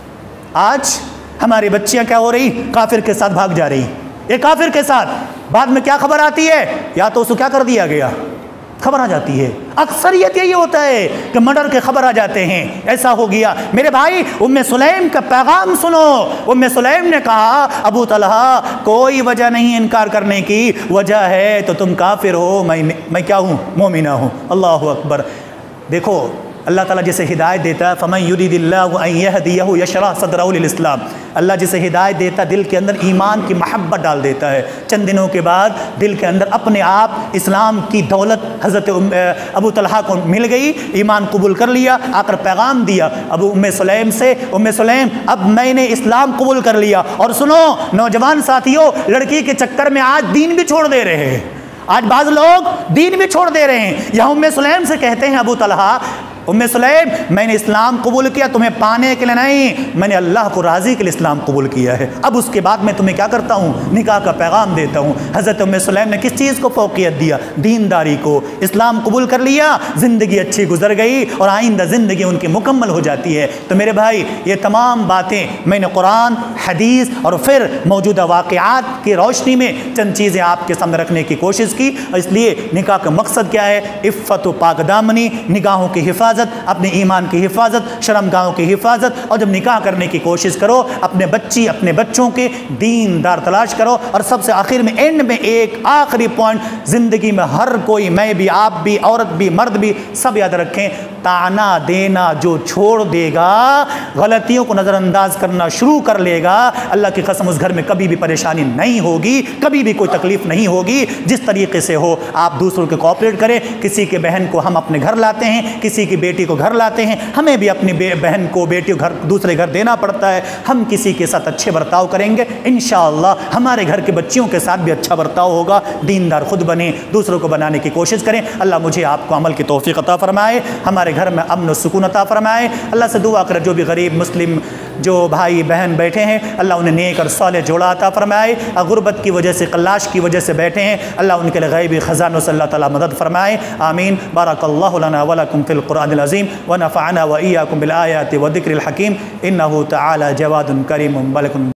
S1: आज हमारी बच्चियां क्या हो रही, काफिर के साथ भाग जा रही, ये काफिर के साथ। बाद में क्या खबर आती है, या तो उसको क्या कर दिया गया, खबर आ जाती है। अक्सरियत यही होता है कि मर्डर के खबर आ जाते हैं, ऐसा हो गया। मेरे भाई उम्मे सुलैम का पैगाम सुनो। उम्मे सुलैम ने कहा अबू तलहा कोई वजह नहीं इनकार करने की, वजह है तो तुम काफिर हो, मैं क्या हूँ, मोमिना हूँ। अल्लाह अकबर। देखो अल्लाह ताला जिसे हिदायत देता है, फमन युरिदिल्लाहु अन यहदियहु यशरह सदरहु लिल इस्लाम, अल्लाह जिसे हिदायत देता दिल के अंदर ईमान की मोहब्बत डाल देता है। चंद दिनों के बाद दिल के अंदर अपने आप इस्लाम की दौलत हज़रत अबू तलहा को मिल गई, ईमान कबूल कर लिया। आकर पैगाम दिया अबू उम्मे सुलैम से, उम्मे सुलैम अब मैंने इस्लाम कबूल कर लिया। और सुनो नौजवान साथियों, लड़की के चक्कर में आज दीन भी छोड़ दे रहे हैं, आज बाज़ लोग दीन भी छोड़ दे रहे हैं। यहाँ उम्मे सुलैम से कहते हैं अबू तलहा, उम्मे सुलैम मैंने इस्लाम कबूल किया तुम्हें पाने के लिए नहीं, मैंने अल्लाह को राज़ी के लिए इस्लाम कबूल किया है। अब उसके बाद मैं तुम्हें क्या करता हूँ, निकाह का पैगाम देता हूँ। हज़रत उम्मे सुलैम ने किस चीज़ को फ़ौक़ियत दिया, दीनदारी को। इस्लाम कबूल कर लिया, ज़िंदगी अच्छी गुजर गई और आइंदा ज़िंदगी उनकी मुकम्मल हो जाती है। तो मेरे भाई ये तमाम बातें मैंने कुरान, हदीस और फिर मौजूदा वाक़यात की रोशनी में चंद चीज़ें आपके सामने रखने की कोशिश की। इसलिए निकाह का मकसद क्या है, इफ़्फ़त व पाकदामनी, निगाहों की हिफाजत, अपने ईमान की हिफाजत, शर्मगाहों की हिफाजत। और जब निकाह करने की कोशिश करो अपने बच्ची अपने बच्चों के दीनदार तलाश करो। और सबसे आखिर में एंड में एक आखिरी पॉइंट, ज़िंदगी में हर कोई, मैं भी, आप भी, औरत भी, मर्द भी, सब याद रखें, ताना देना जो छोड़ देगा, गलतियों को नज़रअंदाज करना शुरू कर लेगा, अल्लाह की कसम उस घर में कभी भी परेशानी नहीं होगी, कभी भी कोई तकलीफ़ नहीं होगी। जिस तरीके से हो आप दूसरों के कोऑपरेट करें। किसी के बहन को हम अपने घर लाते हैं, किसी की बेटी को घर लाते हैं, हमें भी अपनी बहन को, बेटी को घर, दूसरे घर देना पड़ता है। हम किसी के साथ अच्छे बर्ताव करेंगे, इंशाअल्लाह हमारे घर के बच्चियों के साथ भी अच्छा बर्ताव होगा। दीनदार खुद बने, दूसरों को बनाने की कोशिश करें। अल्लाह मुझे आपको अमल की तौफीक अता फरमाए, हमारे घर में अमन और सुकून अता फरमाए। अल्लाह से दुआ करें जो भी गरीब मुस्लिम जो भाई बहन बैठे हैं, अल्लाह उन्हें नेक और सालेह जोड़ा अता फरमाए। गुर्बत की वजह से, कल्लाश की वजह से बैठे हैं, अल्लाह उनके लिए गैबी ख़ज़ानों से अल्लाह ताला मदद फरमाए। आमीन। बारकल्लाहु लना व लकुम फ़िल क़ुरआनिल अज़ीम व नफ़अना व इय्याकुम बिल आयाति व ज़िक्रिल हकीम। इन्नहु तआला जवादुन करीमुन बलकुन।